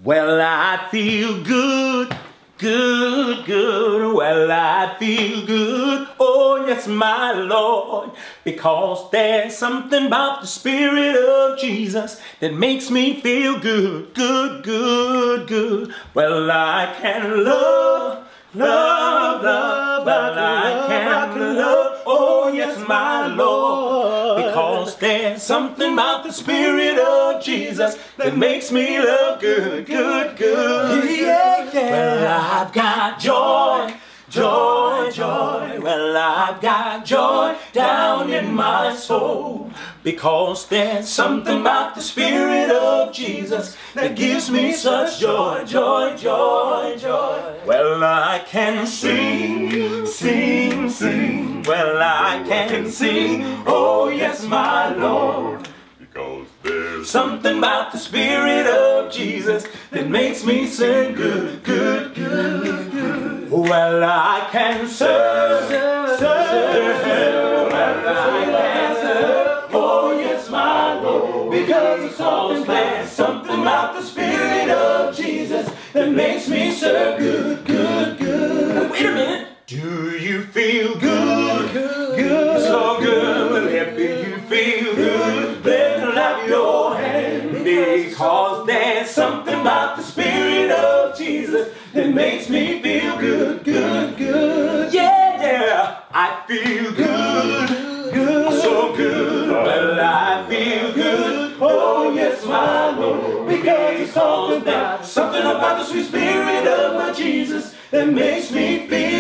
Well, I feel good, good, good. Well, I feel good, oh yes, my Lord, because there's something about the Spirit of Jesus that makes me feel good, good, good, good. Well, I can love, love, love, well, I can love, oh yes, my Lord, because there's something about the Spirit of Jesus that makes me love good, good, good. Yeah, yeah. Well, I've got joy, joy, joy. Well, I've got joy down in my soul, because there's something about the Spirit of Jesus that gives me such joy, joy, joy, joy. Well, I can sing, sing, sing. Well, I can sing, oh yes, my Lord, because there's something about the Spirit of Jesus that makes me sing good, good, good, good. Well, I can serve, serve, serve. Well, I can serve, oh yes, my Lord, because there's something about the Spirit of Jesus that makes me serve good, good, good. Wait a minute. Do you feel good? Good, good, so good. Well, if you feel good, then clap your hands, because there's something about the Spirit of Jesus that makes me feel good, good, good. Yeah, yeah, I feel good, good, so good. Well, I feel good, oh yes, my Lord, because there's something about the sweet Spirit of my Jesus that makes me feel